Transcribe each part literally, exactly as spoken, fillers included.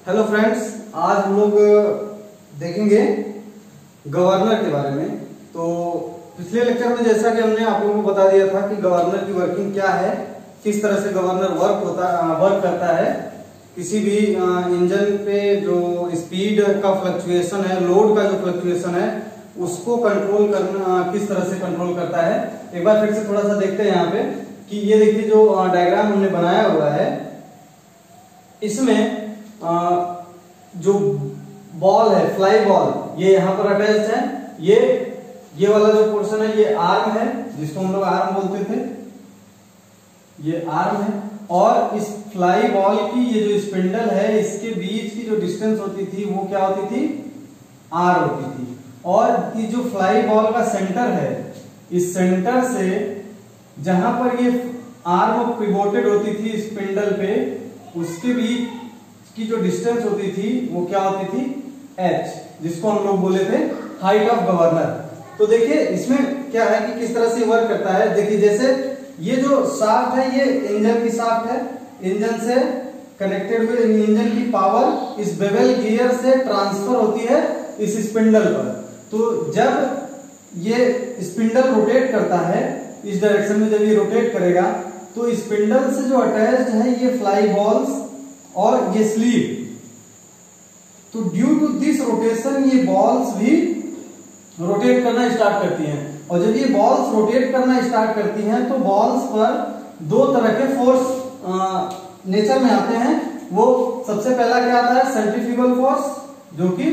Hello friends, आज हम लोग देखेंगे गवर्नर के बारे में। तो पिछले लेक्चर में जैसा कि हमने आप लोगों को बता दिया था कि गवर्नर की वर्किंग क्या है, किस तरह से गवर्नर वर्क होता वर्क करता है। किसी भी इंजन पे जो स्पीड का फ्लक्चुएशन है, लोड का जो फ्लक्चुएशन है, उसको कंट्रोल करना किस तरह से कंट्रोल करता है। एक बार फिर से थोड़ा सा देखते हैं यहाँ पे कि ये देखिए जो डायग्राम हमने बनाया हुआ है, इसमें जो बॉल है, फ्लाई बॉल, ये यहाँ पर अटैच्ड है। ये ये वाला जो पोर्शन है ये आर्म है, जिसको हम लोग आर्म बोलते थे, ये आर्म है। और इस फ्लाई बॉल की ये जो स्पिंडल है, इसके बीच की जो डिस्टेंस होती थी वो क्या होती थी, आर होती थी। और ये जो फ्लाई बॉल का सेंटर है, इस सेंटर से जहां पर ये आर्म पिवोटेड होती थी स्पिंडल पे, उसके बीच की जो डिस्टेंस होती थी वो क्या होती थी, एच, जिसको हम लोग बोले थे हाइट ऑफ गवर्नर। तो देखिए इसमें क्या है कि किस तरह से वर्क करता है। देखिए जैसे ये जो शाफ्ट है ये इंजन की शाफ्ट है, इंजन से कनेक्टेड हुए इंजन की पावर इस बेवल गियर से ट्रांसफर होती है इस स्पिंडल पर। तो जब ये स्पिंडल रोटेट करता है इस डायरेक्शन में, जब ये रोटेट करेगा तो स्पिंडल से जो अटैच्ड है ये फ्लाई बॉल्स और ये स्लीव, तो ड्यू टू दिस रोटेशन ये बॉल्स भी रोटेट करना स्टार्ट करती हैं। और जब ये बॉल्स रोटेट करना स्टार्ट करती हैं तो बॉल्स पर दो तरह के फोर्स नेचर में आते हैं। वो सबसे पहला क्या आता है, सेंट्रीफ्यूगल फोर्स, जो कि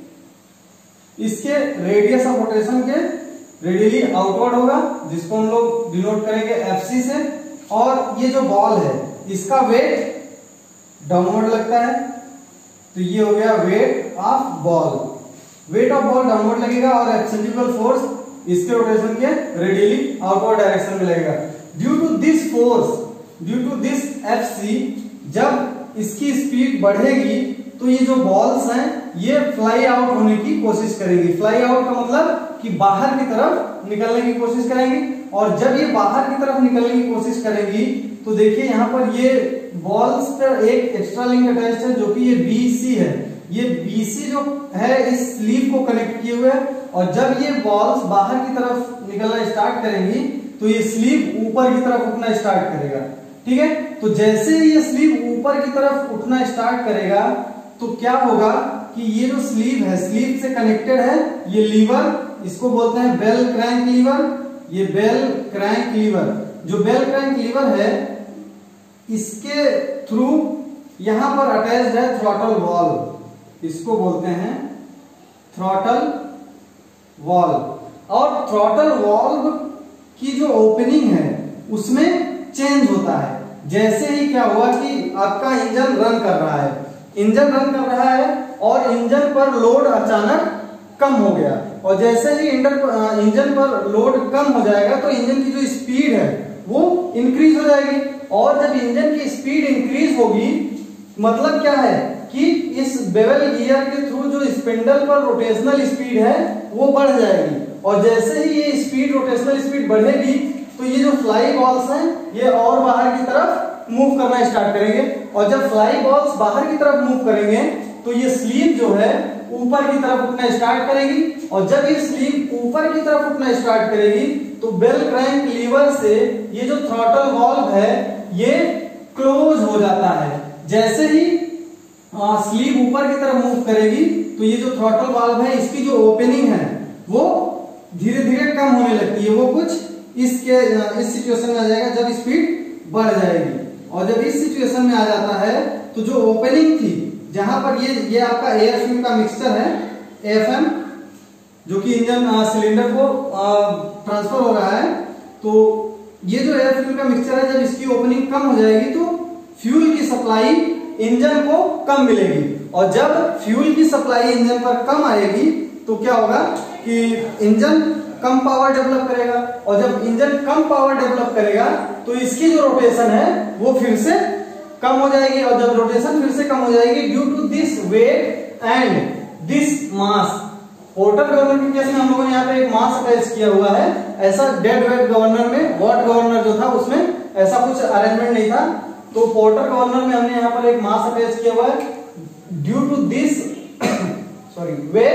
इसके रेडियस ऑफ रोटेशन के रेडियली आउटवर्ड होगा, जिसको हम लोग डिनोट करेंगे एफसी से। और ये जो बॉल है इसका वेट डाउनवर्ड लगता है, तो ये हो गया weight of ball. Weight of ball downward लगेगा और सेंट्रीफ्यूगल फोर्स इसके रोटेशन के रेडियली आउटवर्ड डायरेक्शन में लगेगा। Due to this force, due to this FC, जब इसकी स्पीड बढ़ेगी तो ये जो बॉल्स हैं ये फ्लाई आउट होने की कोशिश करेंगी। फ्लाई आउट का मतलब कि बाहर की तरफ निकलने की कोशिश करेंगी। और जब ये बाहर की तरफ निकलने की कोशिश करेंगी तो देखिए यहाँ पर ये बॉल्स पर एक एक्स्ट्रा लिंक अटैच्ड है, जो कि ये बीसी है। ये बीसी जो है इस स्लीव को कनेक्ट किए हुए है। और जब ये बॉल्स बाहर की तरफ निकलना स्टार्ट करेंगी तो ये स्लीव ऊपर की तरफ उठना स्टार्ट करेगा। ठीक है, तो जैसे ये स्लीव ऊपर की तरफ उठना स्टार्ट करेगा तो क्या होगा कि ये जो स्लीव है, स्लीव से कनेक्टेड है ये लीवर, इसको बोलते हैं बेल क्रैंक लीवर। ये बेल क्रैंक लीवर, जो बेल क्रैंक लीवर है, इसके थ्रू यहां पर अटैच्ड है थ्रॉटल वॉल्व, इसको बोलते हैं थ्रॉटल वॉल्व। और थ्रॉटल वॉल्व की जो ओपनिंग है उसमें चेंज होता है। जैसे ही क्या हुआ कि आपका इंजन रन कर रहा है, इंजन रन कर रहा है और इंजन पर लोड अचानक कम हो गया, और जैसे ही इंजन पर लोड कम हो जाएगा तो इंजन की जो स्पीड है वो इंक्रीज हो जाएगी। और जब इंजन की स्पीड इंक्रीज होगी, मतलब क्या है कि इस बेवल गियर के थ्रू जो स्पिंडल पर रोटेशनल स्पीड है वो बढ़ जाएगी। और जैसे ही ये स्पीड रोटेशनल स्पीड बढ़ेगी तो ये जो फ्लाई बॉल्स हैं ये और बाहर की तरफ मूव करना स्टार्ट करेंगे। और जब फ्लाई बॉल्स बाहर की तरफ मूव करेंगे तो ये स्लीव जो है ऊपर की तरफ उठना स्टार्ट करेगी। और जब ये स्लीव ऊपर की तरफ उठना स्टार्ट करेगी तो बेल क्रैंक लीवर से ये जो थ्रॉटल वॉल्व है ये क्लोज हो जाता है। जैसे ही स्लीव ऊपर की तरफ मूव करेगी तो ये जो थ्रॉटल वॉल्व है इसकी जो ओपनिंग है वो धीरे धीरे कम होने लगती है। वो कुछ इसके इस सिचुएशन में आ जाएगा जब स्पीड बढ़ जाएगी। और जब इस सिचुएशन में आ जाता है तो जो ओपनिंग थी, जहां पर ये ये आपका एयर फ्यूल का मिक्सचर है एएफएम, जो कि इंजन सिलेंडर को ट्रांसफर हो रहा है, तो ये जो एयर फ्यूल का मिक्सचर है, जब इसकी ओपनिंग कम हो जाएगी तो फ्यूल की सप्लाई इंजन को कम मिलेगी। और जब फ्यूल की सप्लाई इंजन पर कम आएगी तो क्या होगा कि इंजन कम पावर डेवलप करेगा। और जब इंजन कम पावर डेवलप करेगा तो इसकी जो रोटेशन है वो फिर से कम हो जाएगी। और जब रोटेशन फिर से कम हो जाएगी due to this weight and this mass, Porter governor के केस में हम लोगों ने यहाँ पे एक मास अटैच किया हुआ है। ऐसा डेड वेट गवर्नर में, वॉट गवर्नर जो था उसमें ऐसा कुछ अरेंजमेंट नहीं था। तो पोर्टर गवर्नर में हमने यहाँ पर एक मास अटैच किया हुआ है due to this sorry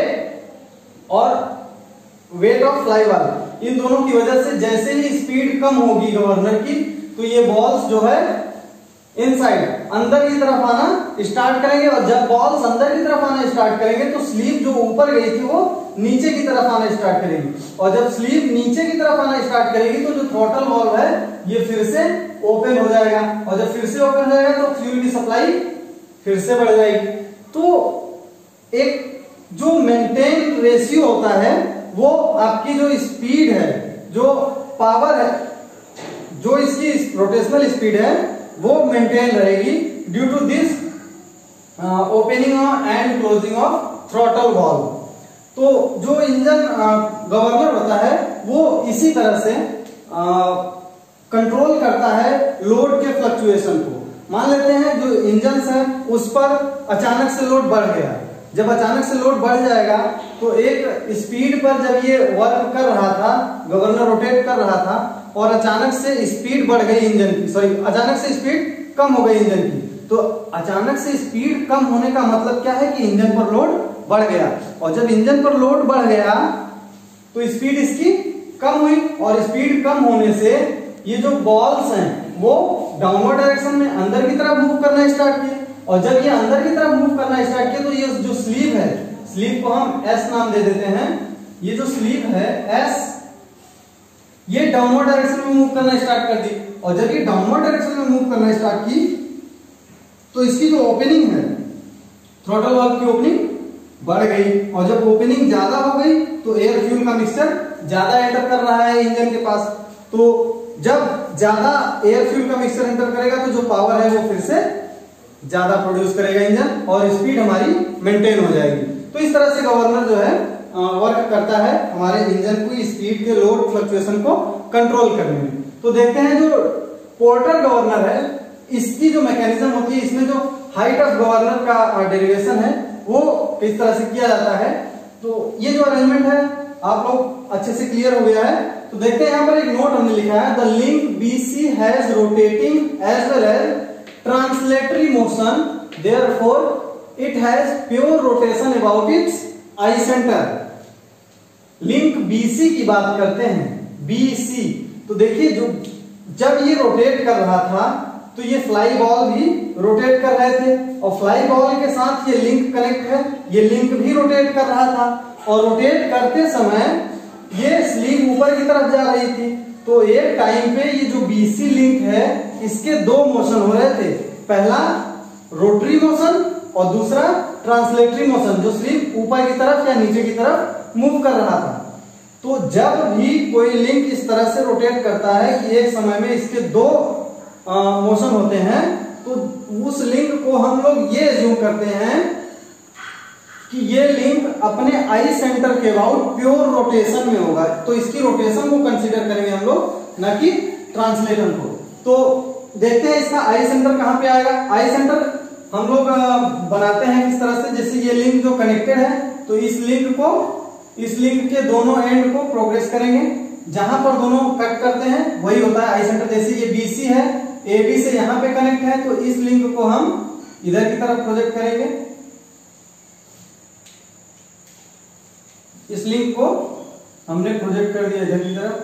weight और वेट ऑफ फ्लाई बॉल, इन दोनों की वजह से जैसे ही स्पीड कम होगी गवर्नर की, तो ये बॉल्स जो है इनसाइड अंदर की तरफ आना स्टार्ट करेंगे, और जब बॉल्स अंदर की तरफ आना स्टार्ट करेंगे तो स्लीव जो ऊपर गई थी वो नीचे की तरफ आना स्टार्ट करेगी, और जब स्लीव नीचे की तरफ आना स्टार्ट करेगी तो जो थ्रॉटल वाल्व है ये फिर से ओपन हो जाएगा, और जब फिर से ओपन हो जाएगा तो फ्यूल की सप्लाई फिर से बढ़ जाएगी। तो एक जो मेंटेन रेशियो होता है वो आपकी जो स्पीड है, जो पावर है, जो इसकी रोटेशनल स्पीड है वो मेंटेन रहेगी due to this opening and closing of throttle valve. तो जो इंजन गवर्नर होता है वो इसी तरह से कंट्रोल करता है लोड के फ्लक्चुएशन को। मान लेते हैं जो इंजन है उस पर अचानक से लोड बढ़ गया, जब अचानक से लोड बढ़ जाएगा तो एक स्पीड पर जब ये वर्क कर रहा था, गवर्नर रोटेट कर रहा था, और अचानक से स्पीड बढ़ गई इंजन की, सॉरी अचानक से स्पीड कम हो गई इंजन की, तो अचानक से स्पीड कम होने का मतलब क्या है कि इंजन पर लोड बढ़ गया, और जब इंजन पर लोड बढ़ गया तो स्पीड इसकी कम हुई, और स्पीड कम होने से ये जो बॉल्स हैं वो डाउनवर्ड डायरेक्शन में अंदर की तरफ मूव करना स्टार्ट किए, और जब ये अंदर की तरफ मूव करना स्टार्ट किया तो ये जो स्लीव है, स्लीव को हम एस नाम दे देते हैं, ये जो स्लीव है एस, ये डाउनवर्ड डायरेक्शन में मूव करना स्टार्ट कर दी, और जब ये डाउनवर्ड डायरेक्शन में मूव करना स्टार्ट की तो इसकी जो ओपनिंग है थ्रॉटल वाल्व की ओपनिंग बढ़ गई, और जब ओपनिंग ज्यादा हो गई तो एयर फ्यूल का मिक्सचर ज्यादा एंटर कर रहा है इंजन के पास, तो जब ज्यादा एयर फ्यूल का मिक्सचर एंटर करेगा तो जो पावर है वो फिर से ज्यादा प्रोड्यूस करेगा इंजन, और स्पीड हमारी मेंटेन हो जाएगी। तो इस तरह से गवर्नर जो है वर्क करता है हमारे इंजन को स्पीड के लोड फ्लक्चुएशन को कंट्रोल करने में। तो देखते हैं जो पोर्टर गवर्नर है इसकी जो मैकेनिज्म होती है, इसमें जो हाइट ऑफ गवर्नर का डेरिवेशन है वो किस तरह से किया जाता है। तो ये जो अरेंजमेंट है आप लोग अच्छे से क्लियर हो गया है। तो देखते हैं यहाँ पर एक नोट हमने लिखा है, the link BC has rotating as well as translatory motion, therefore it has pure rotation about its I centre. Link BC की बात करते हैं, बीसी, तो देखिए जो जब ये रोटेट कर रहा था तो ये फ्लाई बॉल भी रोटेट कर रहे थे, और फ्लाई बॉल के साथ ये लिंक कनेक्ट है, ये लिंक भी रोटेट कर रहा था, और रोटेट करते समय ये स्लीव ऊपर की तरफ जा रही थी। तो एक टाइम पे ये जो बीसी लिंक है इसके दो मोशन हो रहे थे, पहला रोटरी मोशन और दूसरा ट्रांसलेटरी मोशन, जो स्लीव ऊपर की तरफ या नीचे की तरफ मूव कर रहा था। तो जब भी कोई लिंक इस तरह से रोटेट करता है कि एक समय में इसके दो आ, मोशन होते हैं, तो उस लिंक को हम लोग ये एज्यूम करते हैं कि ये लिंक अपने आई सेंटर के अबाउट प्योर रोटेशन में होगा, तो इसकी रोटेशन को कंसीडर करेंगे हम लोग, न कि ट्रांसलेशन को। तो देखते हैं इसका आई सेंटर कहां पे आएगा। आई सेंटर हम लोग बनाते हैं किस तरह से, जैसे ये लिंक जो कनेक्टेड है तो इस लिंक को, इस लिंक के दोनों एंड को प्रोग्रेस करेंगे, जहां पर दोनों कट करते हैं वही होता है आई सेंटर। जैसे ये बीसी है, एबी से यहां पे कनेक्ट है, तो इस लिंक को हम इधर की तरफ प्रोजेक्ट करेंगे, इस लिंक को हमने प्रोजेक्ट कर दिया इधर की तरफ,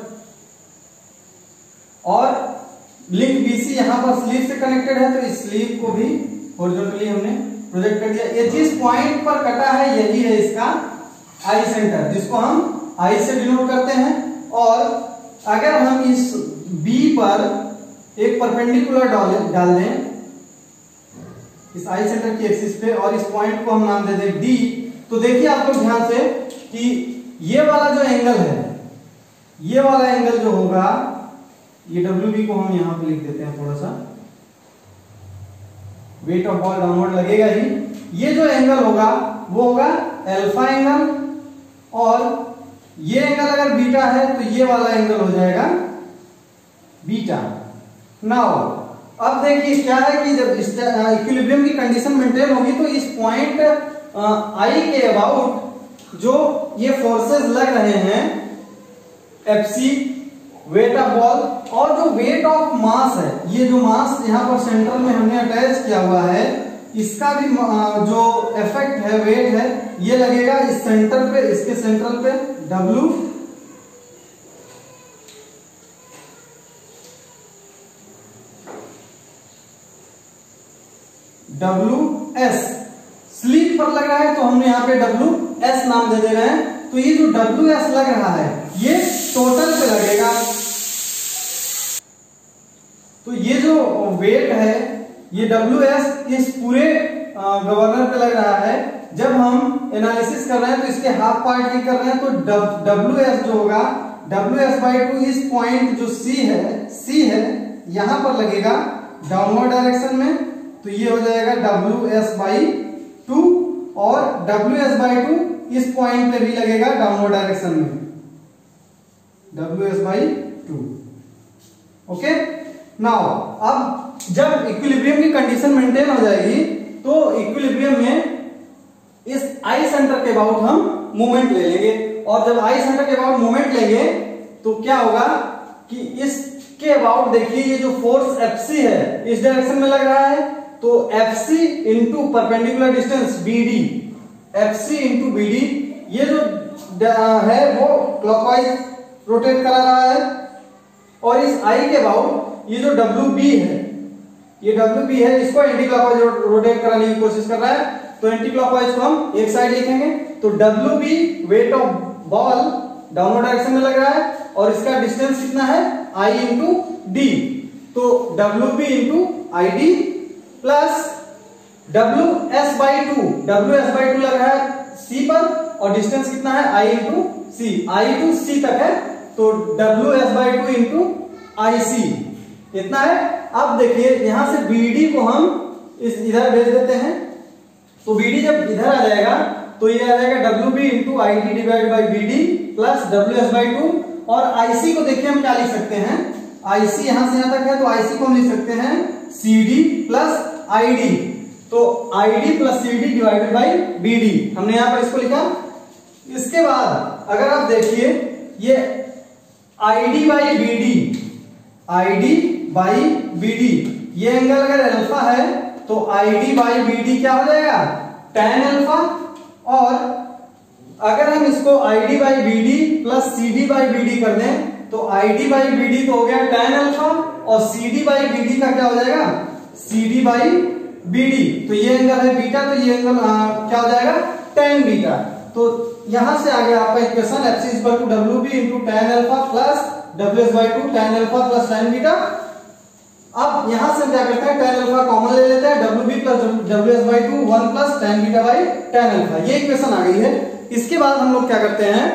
और लिंक बीसी यहां पर स्लीव से कनेक्टेड है तो इस स्लीव को भी हॉरिजॉन्टली हमने प्रोजेक्ट कर दिया। ये जिस पॉइंट पर कटा है यही है इसका आई सेंटर, जिसको हम आई से डिनोट करते हैं। और अगर हम इस बी पर एक परपेंडिकुलर डाल दें इस आई सेंटर की एक्सिस पे, और इस पॉइंट को हम नाम दे दें डी, तो देखिए आप लोग ध्यान से कि ये वाला जो एंगल है, ये वाला एंगल जो होगा, ये डब्ल्यू बी को हम यहां पे लिख देते हैं थोड़ा सा, वेट ऑफ बॉल डाउनवर्ड लगेगा ही, ये जो एंगल होगा वो होगा अल्फा एंगल, और ये एंगल अगर बीटा है तो ये वाला एंगल हो जाएगा बीटा। नाउ अब देखिए क्या है कि जब इक्विलिब्रियम की कंडीशन मेंटेन होगी तो इस पॉइंट आई के अबाउट जो ये फोर्सेस लग रहे हैं, एफसी वेट ऑफ बॉल, और जो वेट ऑफ मास है, ये जो मास यहाँ पर सेंटर में हमने अटैच किया हुआ है, इसका भी जो इफेक्ट है, वेट है, ये लगेगा इस सेंटर पे, इसके सेंट्रल पे W डब्ल्यू एस स्लीप पर लग रहा है तो हमने यहाँ पे डब्ल्यू एस नाम दे दे रहे हैं। तो ये जो डब्ल्यू एस लग रहा है ये टोटल पे लगेगा। तो ये जो वेट है ये डब्ल्यू एस इस पूरे गवर्नर पे लग रहा है। जब हम एनालिसिस कर रहे हैं तो इसके हाफ पार्ट की कर रहे हैं तो डब्ल्यू एस जो होगा डब्ल्यू एस बाई टू इस पॉइंट जो सी है सी है यहां पर लगेगा डाउनवर्ड डायरेक्शन में। तो ये हो जाएगा डब्ल्यू एस बाई टू और डब्ल्यू एस बाई टू इस पॉइंट पे भी लगेगा डाउनवर्ड डायरेक्शन में, W S by two. Okay, now अब जब इक्विलिब्रियम की कंडीशन मेंटेन हो जाएगी तो इक्विलिब्रियम में इस आई सेंटर के अबाउट हम मूवमेंट ले लेंगे। और जब आई सेंटर के अबाउट मूवमेंट लेंगे तो क्या होगा कि इसके अबाउट देखिए ये जो फोर्स एफ सी है इस डायरेक्शन में लग रहा है तो F C into perpendicular distance B D, F C into B D, ये जो है वो क्लॉकवाइज रोटेट करा रहा है। और इस आई के अबाउट ये जो डब्ल्यू बी है, ये डब्ल्यू बी है, इसको एंटी क्लॉकवाइज रोटेट कराने की कोशिश कर रहा है। तो एंटी क्लॉकवाइज को हम एक साइड लिखेंगे। तो W B weight of ball downward direction में लग रहा है और इसका डिस्टेंस कितना है आई इंटू डी। तो W B into I D plus W S by two, W S by two लग रहा है सी पर और डिस्टेंस कितना है I into C, I to सी तक है तो W S by two into I C इतना है। अब देखिए यहां से बीडी को हम इस इधर भेज देते हैं तो बीडी जब इधर आ जाएगा तो ये आ जाएगा W B into I D divide by B D plus W S by two. और आईसी को देखिए हम क्या लिख सकते हैं, आईसी यहां से यहां तक है तो आईसी को हम लिख सकते हैं C D plus I D. तो I D plus C D divided by B D हमने यहां पर इसको लिखा। इसके बाद अगर आप देखिए ये I D by B D, I D by B D, ये एंगल अगर अल्फा है तो I D by B D क्या हो जाएगा tan अल्फा। और अगर हम इसको I D by B D plus C D by B D कर दें तो I D by B D तो हो गया tan अल्फा और C D by B D का क्या हो जाएगा C D by B D. तो ये एंगल है बीटा तो ये एंगल क्या हो जाएगा tan बीटा। तो यहां से आ गया आपका equation F C equal to W B into tan alpha plus W S by two tan alpha plus tan beta. अब यहां से क्या करते हैं tan अल्फा कॉमन ले लेते हैं, W B plus W S by two one plus tan beta by tan alpha, ये इक्वेशन आ गई है। इसके बाद हम लोग क्या करते हैं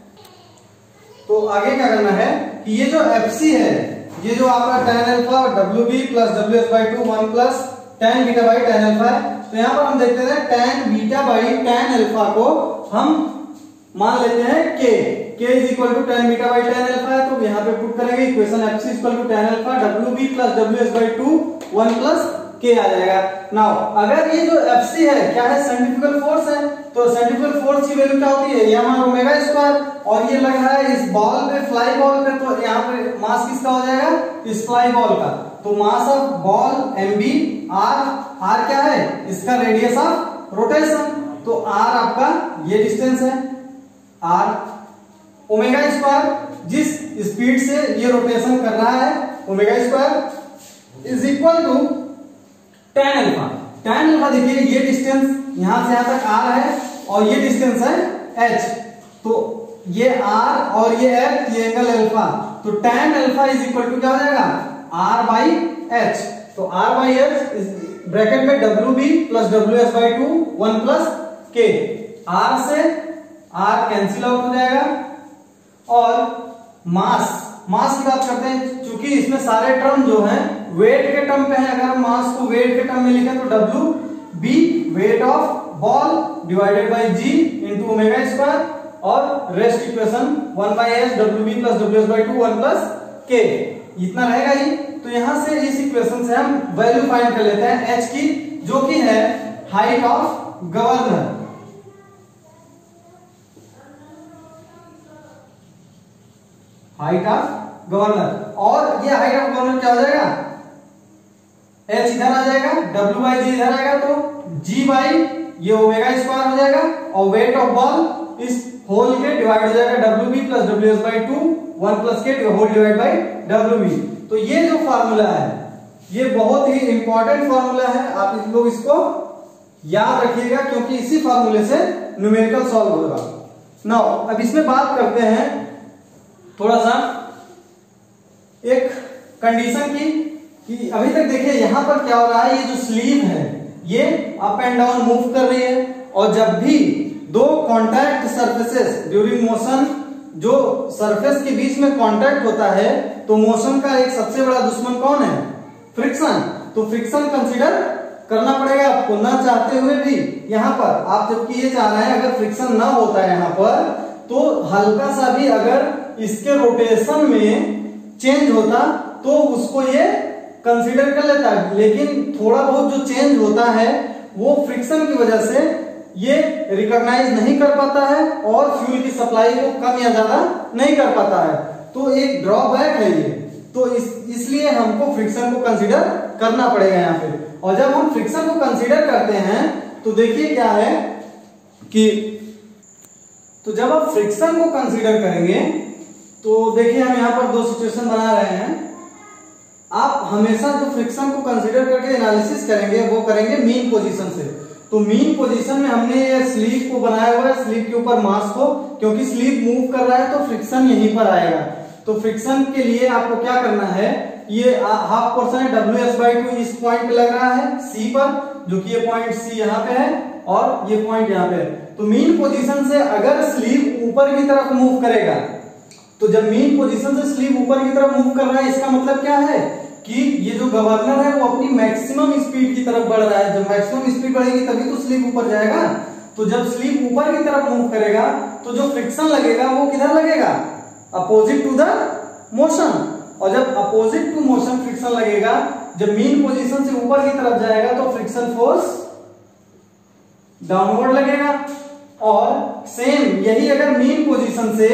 तो आगे क्या करना है कि ये जो एफ सी है ये जो आपका tan अल्फा और W B plus W S by two one plus tan beta by tan alpha है। तो यहां पर हम देखते हैं tan beta by tan alpha को हम मान लेते हैं k, k is equal to tan beta by tan alpha है। तो यहाँ पे पुट करेंगे equation F C equal to tan alpha W B plus W S by two one plus k आ जाएगा। नाउ अगर ये जो एफ सी है क्या है सेंट्रीफ्यूगल फोर्स है तो सेंट्रीफ्यूगल फोर्स की वैल्यू क्या होती है यहाँ ओमेगा स्क्वायर और ये लग रहा है इस बॉल पे फ्लाई बॉल पे तो यहाँ पे मास किसका हो जाएगा इस फ्लाई बॉल का। तो mass of ball M B, R, R क्या है इसका रेडियस ऑफ रोटेशन तो आर आपका ये डिस्टेंस है आर, ओमेगा स्क्वायर जिस स्पीड से ये रोटेशन कर रहा है omega square is equal to tan alpha. tan alpha देखिए ये डिस्टेंस यहां से यहां तक r है और ये डिस्टेंस है h। तो ये r और ये h ये एंगल अल्फा तो tan alpha is equal to क्या हो जाएगा r बाई h। तो r बाई h ब्रैकेट में W B plus W S by two one plus k, r से r कैंसिल आउट हो जाएगा। और मास मास की बात करते हैं चूंकि इसमें सारे टर्म जो हैं वेट के टर्म पे है। अगर हम मास को वेट के टर्म में लिखें तो W B weight of ball divided by G into omega square और rest equation one by H W B plus W S by two one plus K इतना रहेगा ही। तो यहां से इस इक्वेशन से हम वैल्यू फाइंड कर लेते हैं एच की जो कि है height of governor. Height of governor और ये हाइट ऑफ गवर्नर क्या हो जाएगा एच इधर आ जाएगा, डब्ल्यू बाई जी इधर आएगा, तो जी बाई ये ओमेगा स्क्वायर हो जाएगा, और वेट ऑफ बॉल इस होल के डिवाइड हो जाएगा W B plus W S by two, one plus K whole divide by W B. तो ये जो फार्मूला है ये बहुत ही इंपॉर्टेंट फार्मूला है, आप इस लोग इसको याद रखिएगा क्योंकि इसी फार्मूले से न्यूमेरिकल सॉल्व होगा। नाउ अब इसमें बात करते हैं थोड़ा सा एक कंडीशन की कि अभी तक देखिए यहां पर क्या हो रहा है, ये जो स्लीव है ये अप एंड डाउन मूव कर रही है, और जब भी दो कॉन्टैक्ट सरफेसेस ड्यूरिंग मोशन, जो सरफेस के बीच में कॉन्टैक्ट होता है, तो मोशन का एक सबसे बड़ा दुश्मन कौन है? फ्रिक्शन। तो फ्रिक्शन कंसीडर करना पड़ेगा आपको, ना चाहते हुए भी। यहां पर आप जबकि ये चाह रहे हैं अगर फ्रिक्शन ना होता है यहां पर, तो हल्का सा भी अगर इसके रोटेशन में चेंज होता तो उसको ये कंसीडर कर लेता है, लेकिन थोड़ा बहुत जो चेंज होता है वो फ्रिक्शन की वजह से ये रिकॉग्नाइज नहीं कर पाता है और फ्यूल की सप्लाई को कम या ज्यादा नहीं कर पाता है। तो एक ड्रॉबैक है ये, तो इस इसलिए हमको फ्रिक्शन को कंसीडर करना पड़ेगा यहाँ पे। और जब हम फ्रिक्शन को कंसीडर करते हैं तो देखिए क्या है कि तो जब आप फ्रिक्शन को कंसीडर करेंगे तो देखिए हम यहाँ पर दो सिचुएशन बना रहे हैं। आप हमेशा जो फ्रिक्शन को कंसीडर करके एनालिसिस करेंगे वो करेंगे मीन पोजीशन से। तो मीन पोजीशन में हमने ये स्लीव को बनाया हुआ है, स्लीव के ऊपर मास को, क्योंकि स्लीव मूव कर रहा है तो फ्रिक्शन यहीं पर आएगा। तो फ्रिक्शन के लिए आपको क्या करना है, ये हाफ पोर्शन है डब्ल्यू एस बाई टू इस पॉइंट पे लग रहा है सी पर, जो कि ये पॉइंट सी यहाँ पे है और ये पॉइंट यहाँ पे है। तो मीन पोजीशन से अगर स्लीव ऊपर की तरफ मूव करेगा, तो जब मीन पोजीशन से स्लीव ऊपर की तरफ मूव कर रहा है, इसका मतलब क्या है कि ये जो गवर्नर है वो अपनी मैक्सिमम स्पीड की तरफ बढ़ रहा है। जब मैक्सिमम स्पीड बढ़ेगी तभी तो स्लीव ऊपर जाएगा। तो जब स्लीव ऊपर की तरफ मूव करेगा तो जो फ्रिक्शन लगेगा वो किधर लगेगा? Opposite to the motion. और जब अपोजिट टू मोशन फ्रिक्शन लगेगा, जब मीन पोजीशन से ऊपर की तरफ जाएगा तो फ्रिक्शन फोर्स डाउनवर्ड लगेगा। और सेम यही अगर मीन पोजीशन से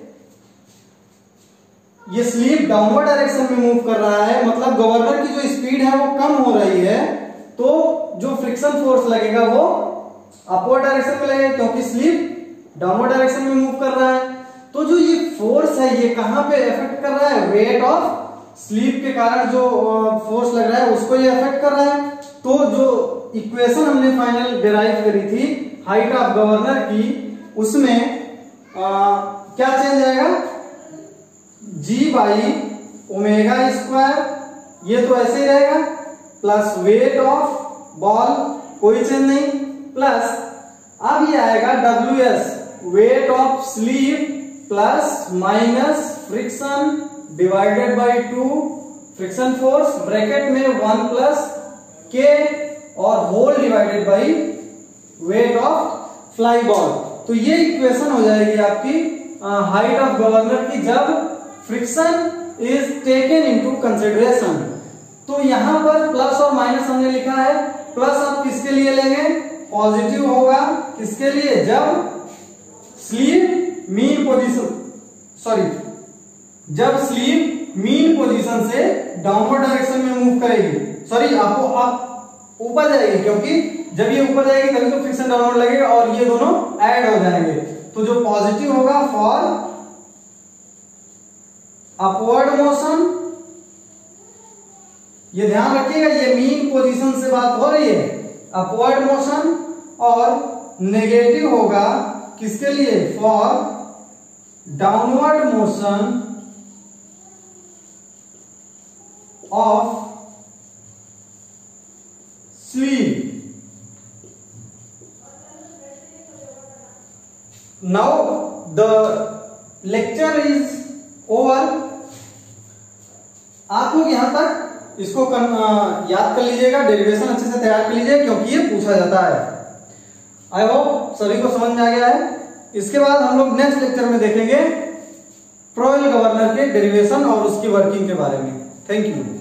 ये स्लीव डाउनवर्ड डायरेक्शन में मूव कर रहा है, मतलब गवर्नर की जो स्पीड है वो कम हो रही है, तो जो फ्रिक्शन फोर्स लगेगा वो अपवर्ड डायरेक्शन में लगेगा, क्योंकि स्लीव डाउनवर्ड डायरेक्शन में मूव कर रहा है। तो जो ये फोर्स है ये कहां पे इफेक्ट कर रहा है? वेट ऑफ स्लीव के कारण जो फोर्स लग रहा है उसको ये इफेक्ट कर रहा है। तो जो इक्वेशन हमने फाइनल डिराइव करी थी हाइट ऑफ गवर्नर की, उसमें आ, क्या चेंज आएगा? जी बाई ओमेगा स्क्वायर, ये तो ऐसे ही रहेगा, प्लस वेट ऑफ बॉल, कोई चेंज नहीं, प्लस अब ये आएगा W S weight of sleeve plus minus friction divided by two friction force bracket में वन प्लस के और whole divided by weight of fly ball. तो ये इक्वेशन हो जाएगी आपकी हाइट ऑफ गवर्नर की जब friction is taken into consideration. तो यहां पर प्लस और माइनस हमने लिखा है। प्लस आप किसके लिए लेंगे? पॉजिटिव होगा किसके लिए? जब स्लीव मीन पोजीशन सॉरी जब स्लीव मीन पोजीशन से डाउनवर्ड डायरेक्शन में मूव करेगी, सॉरी आपको आप ऊपर जाएगी, क्योंकि जब ये ऊपर जाएगी तभी तो फ्रिक्शन डाउनवर्ड लगेगा और ये दोनों ऐड हो जाएंगे। तो जो पॉजिटिव होगा फॉर अपवर्ड मोशन, ये ध्यान रखिएगा ये मीन पोजीशन से बात हो रही है, अपवर्ड मोशन, और नेगेटिव होगा किसके लिए? For downward motion of sleeve. Now the lecture is over. आप लोग यहां तक इसको कर, आ, याद कर लीजिएगा, डेरिवेशन अच्छे से तैयार कर लीजिएगा क्योंकि ये पूछा जाता है। आई होप सभी को समझ में आ गया है। इसके बाद हम लोग नेक्स्ट लेक्चर में देखेंगे प्रोएल गवर्नर के डेरिवेशन और उसकी वर्किंग के बारे में। Thank you.